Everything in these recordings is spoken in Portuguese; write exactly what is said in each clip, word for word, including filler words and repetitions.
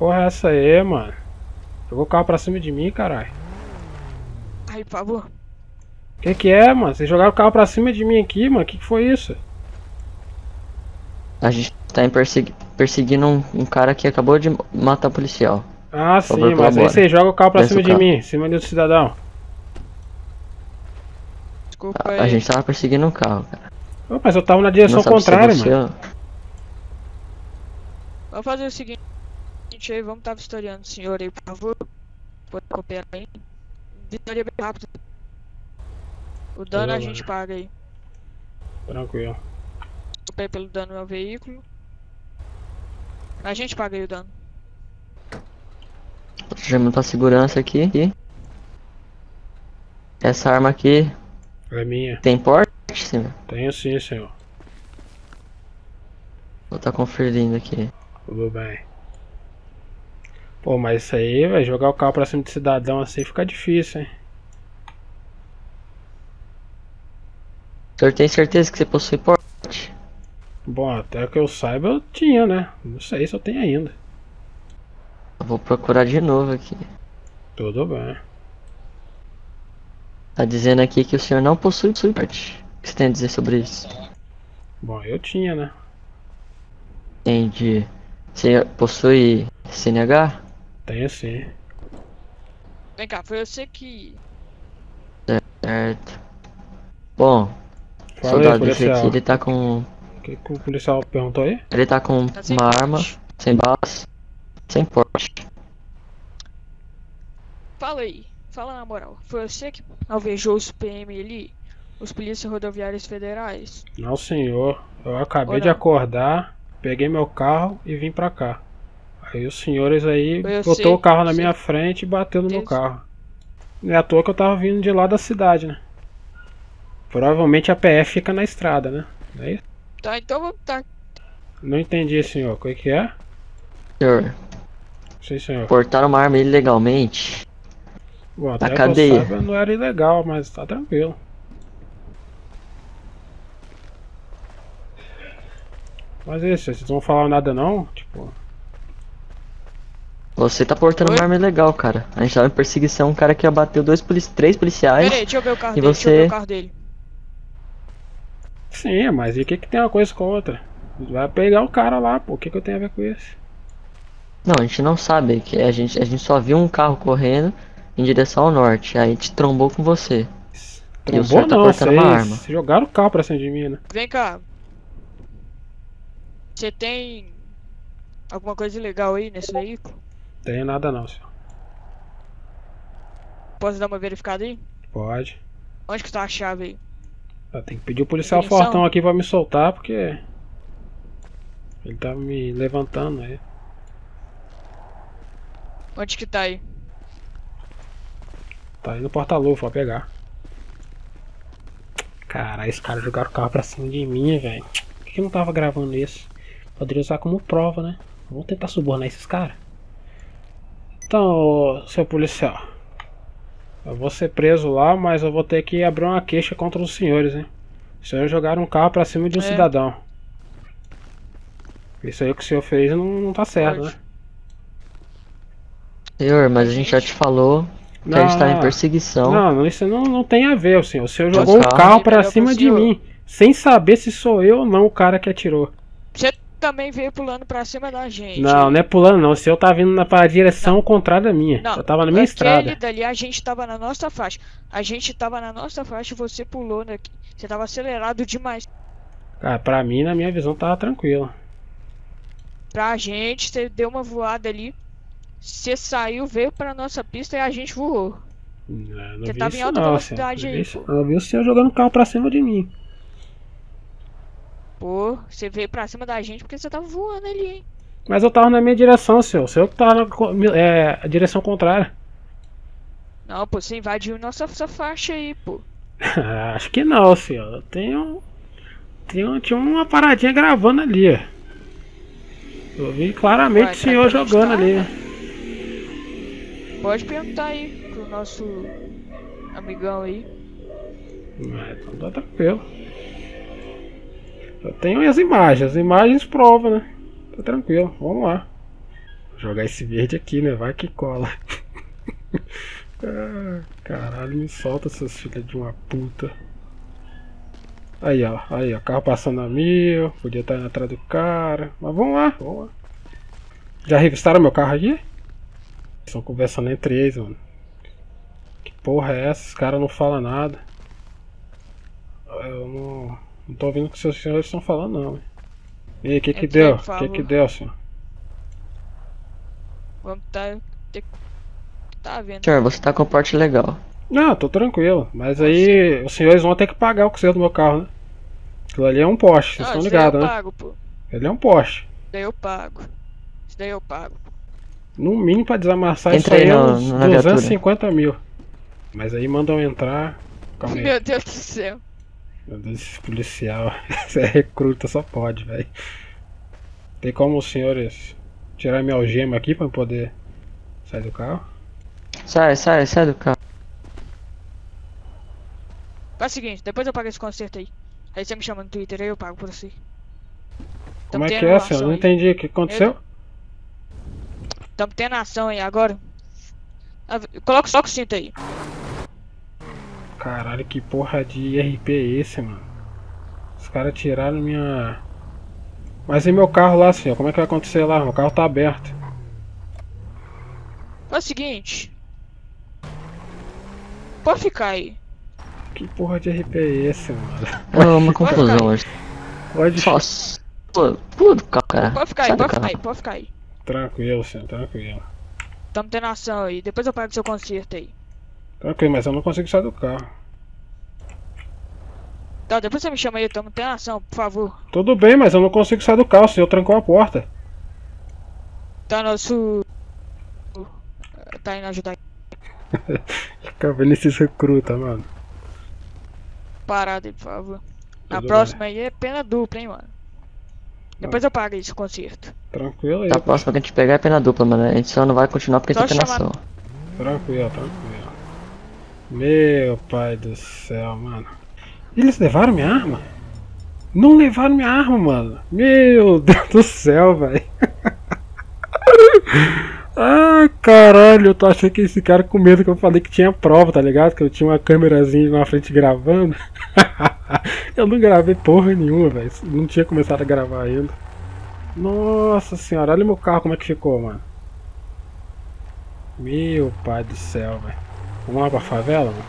porra é essa aí, mano? Jogou o carro pra cima de mim, caralho. Aí, por favor. Que que é, mano? Vocês jogaram o carro pra cima de mim aqui, mano? Que que foi isso? A gente tá em persegui perseguindo um, um cara que acabou de matar o policial. Ah, sim, favor, mas colabora. aí vocês jogam o carro pra Desce cima o de carro. mim, em cima do cidadão. Desculpa A, aí. a gente tava perseguindo um carro, cara. Ô, mas eu tava na direção Não sabe se é contrária, você mano. ou- Vamos fazer o seguinte aí, vamos estar vistoriando o senhor aí, por favor. Pode cooperar aí. Vistoria bem rápido. O dano Tudo a bem. gente paga aí. Tranquilo. Desculpa aí pelo dano ao veículo. A gente paga aí o dano. Chamando pra segurança aqui. aqui. Essa arma aqui É minha. tem porte, sim? Tenho sim, senhor. Vou tá conferindo aqui. Tudo bem. Pô, mas isso aí, velho, jogar o carro pra cima de cidadão assim fica difícil, hein? O senhor tem certeza que você possui porte? Bom, até que eu saiba eu tinha, né? Não sei se eu tenho ainda. Eu vou procurar de novo aqui. Tudo bem. Tá dizendo aqui que o senhor não possui porte. O que você tem a dizer sobre isso? Bom, eu tinha, né? Entendi. Você possui C N H? Tenho sim. Vem cá, foi você que... Certo. Bom, o Fala aí, soldado desse policial. aqui, ele tá com. O que, que o policial perguntou aí? Ele tá com Tá sem uma porte. arma, sem balas, sem porte. Fala aí, fala na moral. Foi você que alvejou os P M ali? Os polícias rodoviários federais? Não, senhor. Eu acabei Ou de não? acordar, peguei meu carro e vim pra cá. Aí os senhores aí Eu botou sei, o carro na sei. minha frente e bateu no meu Deus. carro. Não é à toa que eu tava vindo de lá da cidade, né? Provavelmente a P F fica na estrada, né? Não é isso? Tá, então vamos tá. Não entendi, senhor. O que que é? Senhor, Sim, senhor. portaram uma arma ilegalmente. Bom, até que cadeia. eu saiba, não era ilegal, mas tá tranquilo. Mas é isso, vocês não vão falar nada não? Tipo, Você tá portando Oi? uma arma ilegal, cara. A gente tava em perseguição, um cara que abateu dois polici três policiais. Pera aí, deixa eu ver o carro E dele, deixa eu ver você- o carro dele. sim, mas e o que que tem uma coisa com a outra? Vai pegar o cara lá, pô. O que que eu tenho a ver com isso? Não, a gente não sabe, que a gente, a gente só viu um carro correndo em direção ao norte. Aí a gente trombou com você. E o senhor Trombou tá não, portando uma arma. vocês jogaram o carro pra cima de mim, né? Vem cá. Você tem alguma coisa ilegal aí nesse veículo? Tem nada não, senhor. Posso dar uma verificada aí? Pode. Onde que tá a chave aí? Ah, tem que pedir o policial Ignição? fortão aqui pra me soltar, porque ele tá me levantando aí. Onde que tá aí? Tá aí no porta-luva, pra pegar. Caralho, esses caras jogaram o carro pra cima de mim, velho. Por que que eu não tava gravando isso? Poderia usar como prova, né? Vamos tentar subornar esses caras. Então, ô, seu policial, eu vou ser preso lá, mas eu vou ter que abrir uma queixa contra os senhores, hein? Os senhores jogaram um carro pra cima de um É. cidadão. Isso aí que o senhor fez não, não tá certo, Pode. né? Senhor, mas a gente já te falou que a gente tá em perseguição. Não, isso não, não tem a ver, senhor. O senhor Mas jogou o carro- carro pra Melhor cima pro de senhor. mim, sem saber se sou eu ou não o cara que atirou. Você também veio pulando pra cima da gente. Não, não é pulando não. O senhor tá vindo na pra direção contrária da minha. Não, Eu tava na minha aquele estrada. dali a gente tava na nossa faixa. A gente tava na nossa faixa e você pulou daqui. Você tava acelerado demais. Cara, pra mim, na minha visão, tava tranquilo. Pra gente, você deu uma voada ali. Você saiu, veio pra nossa pista e a gente voou. Não, não Você vi tava em isso alta não, velocidade senhor. Não vi aí, isso- pô. Eu vi o senhor jogando o carro pra cima de mim. Pô, você veio pra cima da gente porque você tava voando ali, hein? Mas eu tava na minha direção, senhor. O senhor que tava na co- é, a direção contrária. Não, pô, você invadiu nossa, nossa faixa aí, pô. Acho que não, senhor. Eu tenho. tenho tinha uma paradinha gravando ali. Ó. Eu vi claramente Ué, o senhor tá- tá- jogando tá, ali. né? Pode perguntar aí pro nosso amigão aí. Mas então tá tranquilo. Eu tenho as imagens. As imagens provam, né? Tá tranquilo. Vamos lá. jogar esse verde aqui, né? Vai que cola. Ah, caralho, me solta, seus filhos de uma puta. Aí, ó. Aí, ó. Carro passando a mil. Podia estar atrás do cara. Mas vamos lá, vamos lá. Já revistaram meu carro aqui? Estão conversando entre eles, mano. Que porra é essa? Os caras não falam nada. Eu não, não tô ouvindo o que os seus senhores estão falando, não. Hein? E aí, o que que deu? O que que deu, senhor? Vamos tá... Tá vendo? Senhor, você tá com o porte legal. Não, tô tranquilo. Mas aí os senhores vão ter que pagar o conserto do meu carro, né? Aquilo ali é um poste, vocês estão ligados, né? Eu pago, pô. Ele é um poste. Isso daí eu pago. Isso daí eu pago. No mínimo pra desamassar Entra isso aí aí é no- uns na duzentos e cinquenta mil. Mas aí mandam entrar. Calma aí. Meu Deus do céu. Meu Deus, esse policial. Você é recruta, só pode, velho. Tem como os senhores tirar minha algema aqui pra eu poder sair do carro? Sai, sai, sai do carro. Faz o seguinte, depois eu pago esse conserto aí. Aí você me chama no Twitter, aí eu pago por você. Como é que é, senhor? Eu não entendi. O que aconteceu? Tamo tendo ação aí agora. Ah, coloca só o cinto aí. Caralho, que porra de R P é esse, mano? Os caras tiraram minha... Mas e meu carro lá, senhor? Como é que vai acontecer lá? Meu carro tá aberto. Faz o seguinte. Pode ficar aí. Que porra de R P é esse, mano? É uma confusão hoje. Pode... Só... Pula, pula do carro, cara. Pode ficar aí, Sai do pode ficar carro. aí, pode ficar aí. Tranquilo, senhor, tranquilo. Tamo tendo ação aí, depois eu pago seu conserto aí. Tranquilo, mas eu não consigo sair do carro. Tá, depois você me chama aí, tamo tendo ação, por favor. Tudo bem, mas eu não consigo sair do carro, o senhor trancou a porta. Tá nosso... Tá indo ajudar. Fica vendo esses recrutas, mano. Parada aí, por favor. Na Tudo próxima aí é pena dupla, hein, mano. Depois eu pago esse conserto. Tranquilo aí. Da próxima que a gente pegar é pena dupla, mano. A gente só não vai continuar porque Só tem chamar- ação. Tranquilo, tranquilo. Meu pai do céu, mano. Eles levaram minha arma? Não levaram minha arma, mano. Meu Deus do céu, velho. Ah, caralho, eu tô achando que esse cara com medo que eu falei que tinha prova, tá ligado? Que eu tinha uma câmerazinha na frente gravando. Eu não gravei porra nenhuma, velho. Não tinha começado a gravar ainda. Nossa senhora, olha meu carro como é que ficou, mano. Meu pai do céu, velho. Vamos lá pra favela, mano?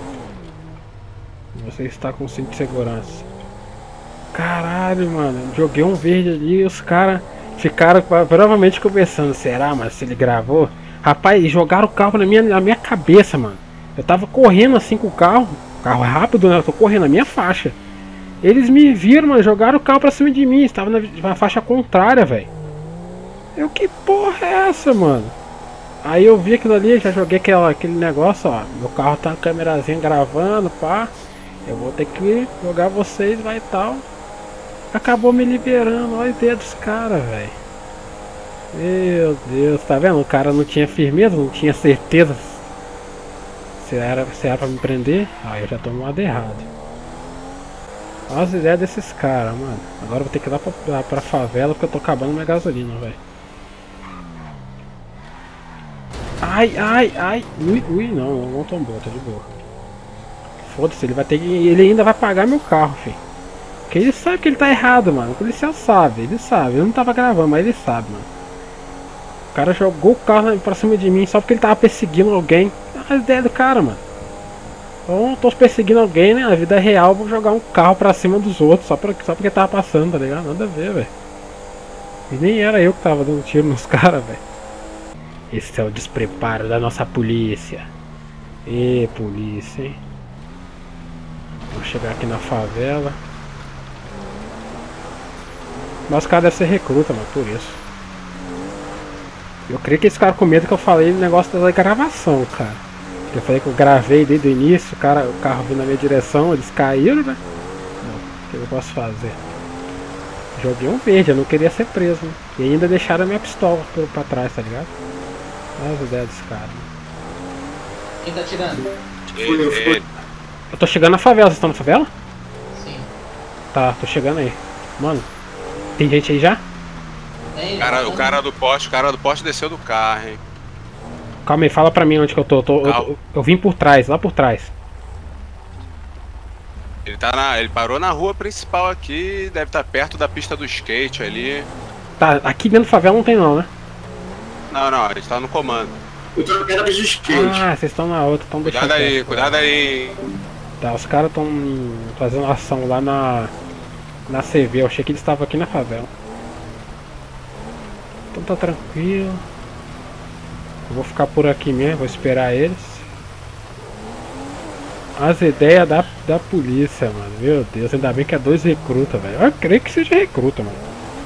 Você está com cinto de segurança. Caralho, mano. Joguei um verde ali e os caras ficaram provavelmente conversando. Será, mano? Se ele gravou? Rapaz, jogaram o carro na minha, na minha cabeça, mano. Eu tava correndo assim com o carro. Carro rápido, né? Eu tô correndo na minha faixa. Eles me viram, mano. Jogaram o carro pra cima de mim. Estava na, na faixa contrária, velho. Eu, que porra é essa, mano? Aí eu vi aquilo ali, já joguei aquela, aquele negócio, ó. Meu carro tá com a câmerazinha gravando, pá. Eu vou ter que jogar vocês, vai e tal. Acabou me liberando, olha o dedo dos caras, velho. Meu Deus, tá vendo? O cara não tinha firmeza, não tinha certeza se era, se era pra me prender. Aí eu já tô no lado errado. Olha as ideias desses caras, mano. Agora eu vou ter que ir lá pra, pra, pra favela porque eu tô acabando minha gasolina, velho. Ai, ai, ai. Ui, ui, não, não tombou, tá de boa. Foda-se, ele vai ter que. Ele ainda vai pagar meu carro, filho. Porque ele sabe que ele tá errado, mano. O policial sabe, ele sabe. Eu não tava gravando, mas ele sabe, mano. O cara jogou o carro pra cima de mim só porque ele tava perseguindo alguém. Olha as ideias do cara, mano. Então eu tô perseguindo alguém, né? Na vida real, vou jogar um carro pra cima dos outros só, pra, só porque tava passando, tá ligado? Nada a ver, velho. E nem era eu que tava dando tiro nos caras, velho. Esse é o despreparo da nossa polícia. Ê, polícia, hein? Vou chegar aqui na favela. Mas o cara deve ser recruta, mano, por isso. Eu creio que esse cara com medo que eu falei no negócio da gravação, cara. Eu falei que eu gravei desde o início, o, cara, o carro vindo na minha direção, eles caíram, né? Bom, o que eu posso fazer? Joguei um verde, eu não queria ser preso, né? E ainda deixaram a minha pistola pra, pra trás, tá ligado? Olha as ideias desse cara. Quem tá tirando? Fui eu, fui. Eu tô chegando na favela, vocês estão na favela? Sim. Tá, tô chegando aí. Mano, tem gente aí já? Tem, Cara, o tem. cara do poste, o cara do poste desceu do carro, hein? Calma aí, fala pra mim onde que eu tô. Eu, tô- eu- Calma. eu- eu vim por trás, lá por trás. Ele tá na. Ele parou na rua principal aqui, deve estar perto da pista do skate ali. Tá, aqui dentro do favela não tem não, né? Não, não, ele tá no comando. Eu tô perto da pista do skate. Ah, vocês estão na outra, estão deixando. Cuidado aí, quieto. cuidado aí. Tá, os caras estão fazendo ação lá na. Na C V, eu achei que eles estavam aqui na favela. Então tá tranquilo. Eu vou ficar por aqui mesmo, vou esperar eles. As ideias da, da polícia, mano. Meu Deus, ainda bem que é dois recruta, velho. Eu creio que seja recruta, mano.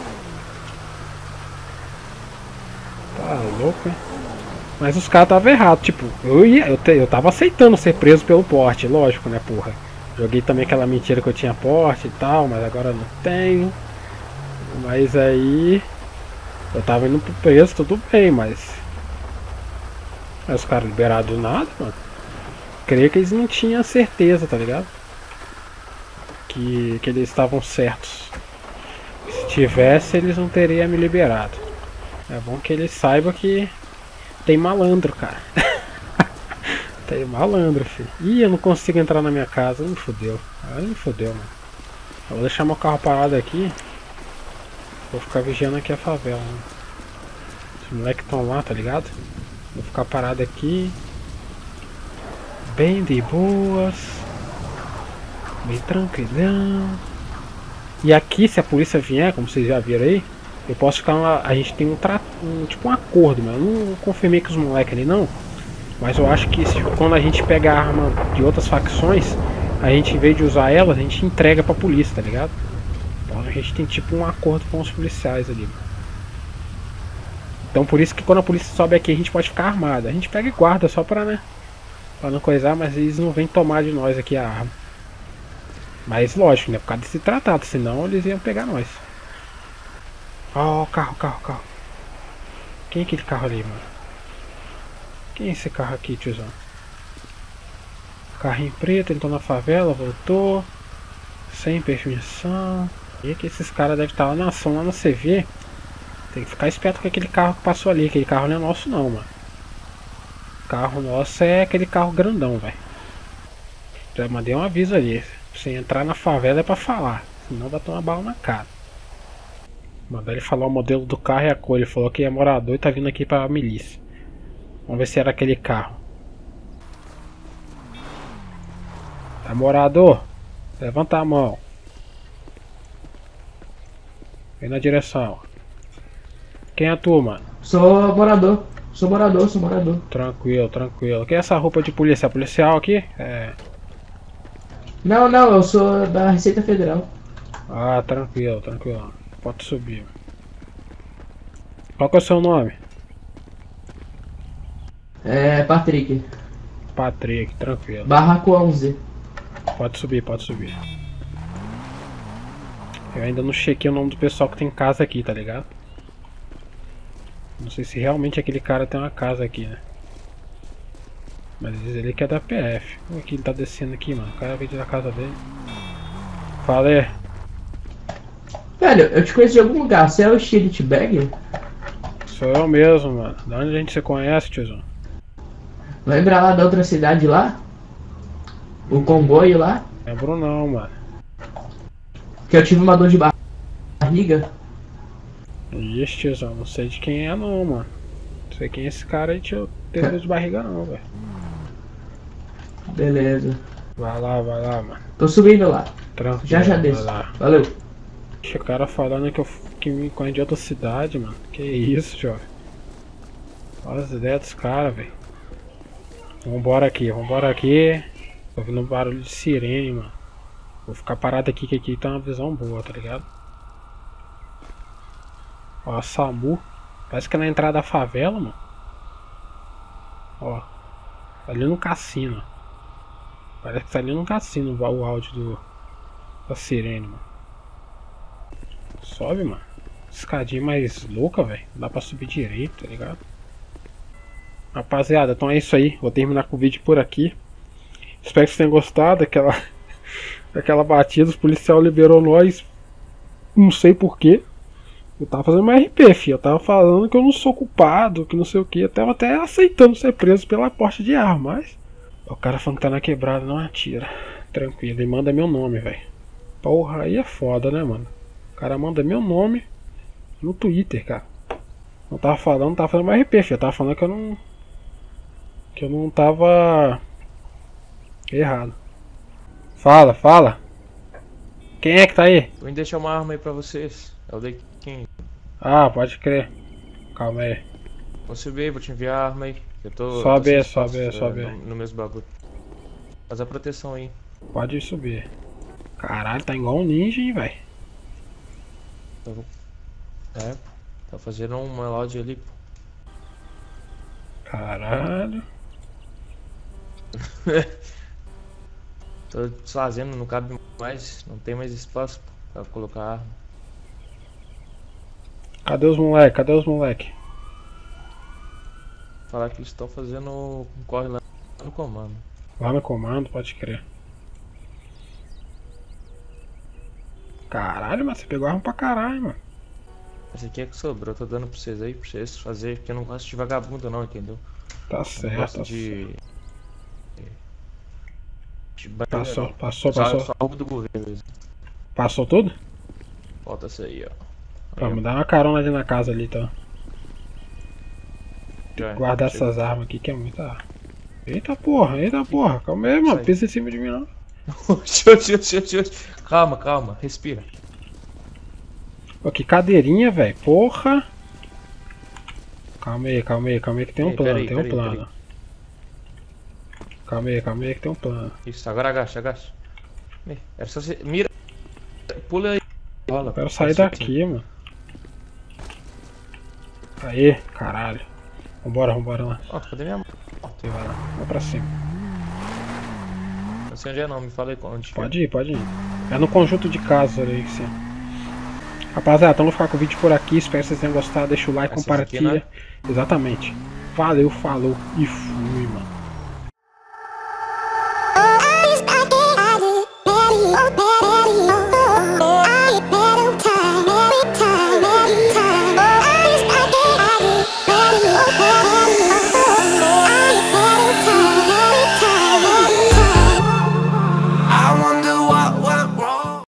Tá louco, hein? Mas os caras estavam errados, tipo, eu ia, eu, te, eu tava aceitando ser preso pelo porte, lógico, né, porra. Joguei também aquela mentira que eu tinha porte e tal, mas agora não tenho. Mas aí eu tava indo pro preso, tudo bem, mas. Mas os caras liberados do nada, mano. Creio que eles não tinham certeza, tá ligado? Que, que eles estavam certos. Se tivesse, eles não teriam me liberado. É bom que eles saibam que tem malandro, cara. Tem malandro, filho. Ih, eu não consigo entrar na minha casa. Me fodeu. Aí me fodeu, mano. Eu vou deixar meu carro parado aqui. Vou ficar vigiando aqui a favela, né? Os moleques estão lá, tá ligado? Vou ficar parado aqui. Bem de boas. Bem tranquilão. E aqui, se a polícia vier, como vocês já viram aí, eu posso ficar lá. A gente tem um, tra... um tipo um acordo, mano. Eu não confirmei com os moleques ali não. Mas eu acho que se, quando a gente pega a arma de outras facções, a gente, em vez de usar elas, a gente entrega pra polícia, tá ligado? Então a gente tem tipo um acordo com os policiais ali, mano. Então por isso que quando a polícia sobe aqui a gente pode ficar armado. A gente pega e guarda só pra, né? Pra não coisar, mas eles não vêm tomar de nós aqui a arma. Mas lógico, né? Por causa desse tratado, senão eles iam pegar nós. Ó, oh, carro, carro, carro. Quem é aquele carro ali, mano? Quem é esse carro aqui, tiozão? Carrinho preto, entrou na favela, voltou. Sem permissão. E que esses caras devem estar lá na ação, lá no C V. Tem que ficar esperto com aquele carro que passou ali. Aquele carro não é nosso não, mano. O carro nosso é aquele carro grandão, velho. Já mandei um aviso ali. Se entrar na favela é pra falar. Senão vai tomar bala na cara. Mandar ele falar o modelo do carro e a cor. Ele falou que é morador e tá vindo aqui pra milícia. Vamos ver se era aquele carro. Tá, morador? Levanta a mão. Vem na direção. Quem é tu, mano? Sou morador. Sou morador, sou morador. Tranquilo, tranquilo. Que é essa roupa de polícia? É policial aqui? É. Não, não, eu sou da Receita Federal. Ah, tranquilo, tranquilo. Pode subir. Qual que é o seu nome? É, Patrick. Patrick, tranquilo. Barraco onze. Pode subir, pode subir. Eu ainda não chequei o nome do pessoal que tem casa aqui, tá ligado? Não sei se realmente aquele cara tem uma casa aqui, né? Mas diz ele que é da P F. Olha que ele tá descendo aqui, mano. O cara veio da casa dele. Fala aí. Velho, eu te conheço de algum lugar. Você é o Shirit Bag? Sou eu mesmo, mano. Da onde a gente se conhece, tiozão? Lembra lá da outra cidade lá? O comboio lá? Lembro não, mano. Que eu tive uma dor de barriga. Ixi, tiozão, não sei de quem é não, mano. Não sei quem é esse cara aí, tio. Tem dor de barriga não, velho. Beleza. Vai lá, vai lá, mano. Tô subindo lá. Tranquilo, Já já vai desço. lá. Valeu. Ixi, o cara falando que eu que me conheço de outra cidade, mano. Que isso, jovem. Olha as ideias dos caras, velho. Vambora aqui, vambora aqui. Tô ouvindo um barulho de sirene, mano. Vou ficar parado aqui, que aqui tá uma visão boa, tá ligado? Ó, a SAMU. Parece que é na entrada da favela, mano. Ó. Ali no cassino. Parece que tá ali no cassino o áudio do, da sirene, mano. Sobe, mano. Escadinha mais louca, velho. Não dá pra subir direito, tá ligado? Rapaziada, então é isso aí. Vou terminar com o vídeo por aqui. Espero que vocês tenham gostado daquela, daquela batida. Os policial liberou nós. Não sei porquê. Eu tava fazendo uma R P, filho. Eu tava falando que eu não sou culpado, que não sei o que. Eu tava até aceitando ser preso pela porte de arma, mas... O cara falando que tá na quebrada, não atira. Tranquilo, ele manda meu nome, velho. Porra, aí é foda, né, mano? O cara manda meu nome no Twitter, cara. Não tava falando, não tava fazendo uma R P, filho. Eu tava falando que eu não... Que eu não tava... Errado. Fala, fala. Quem é que tá aí? Vou deixar uma arma aí pra vocês. É o Dequim. Ah, pode crer. Calma aí. Vou subir aí, vou te enviar a arma aí. Eu tô. Sobe tô aí, sem sobe aí, espaço, sobe é, aí. No, no mesmo bagulho. Faz a proteção aí. Pode subir. Caralho, tá igual um ninja, hein, velho. É, tá fazendo um melódio ali, pô. Caralho. Tô desfazendo, não cabe mais. Não tem mais espaço pô, pra colocar a arma. Cadê os moleque? Cadê os moleque? Falar que eles estão fazendo um corre lá no comando. Lá no comando, pode crer. Caralho, mas você pegou arma pra caralho, mano. Esse aqui é que sobrou, eu tô dando pra vocês aí, pra vocês fazer, porque eu não gosto de vagabundo não, entendeu? Tá Eu certo, gosto tá de... certo. de Passou, bandeira. passou, Só- passou. Só algo do governo mesmo. Passou tudo? Falta essa aí, ó. Pô, Aí, me dá uma carona ali na casa ali, então. já, Guardar chega. essas armas aqui que é muita arma. Eita porra, eita porra. Calma aí, mano. Sai. Pisa em cima de mim, não. Oxi, oxi, oxi, oxi, oxi. Calma, calma, respira. Pô, que cadeirinha, velho. Porra. Calma aí, calma aí, calma aí que tem um Ei, plano, peraí, tem um peraí, plano. Calma aí, calma aí que tem um plano. Isso, agora agacha, agacha. Ih, Era só você. Mira. Pula aí. Rola. Eu quero sair Assim, daqui, mano. Aê, caralho. Vambora, vambora lá. assim. Ó, cadê minha mão? Você vai lá, vai pra cima. Não sei onde é não, me fala aí onde. que é. Pode ir, pode ir. É no conjunto de casas ali, sim. Rapaziada, então vou ficar com o vídeo por aqui. Espero que vocês tenham gostado. Deixa o like, Essas aqui, compartilha. né? Exatamente. Valeu, falou e fui.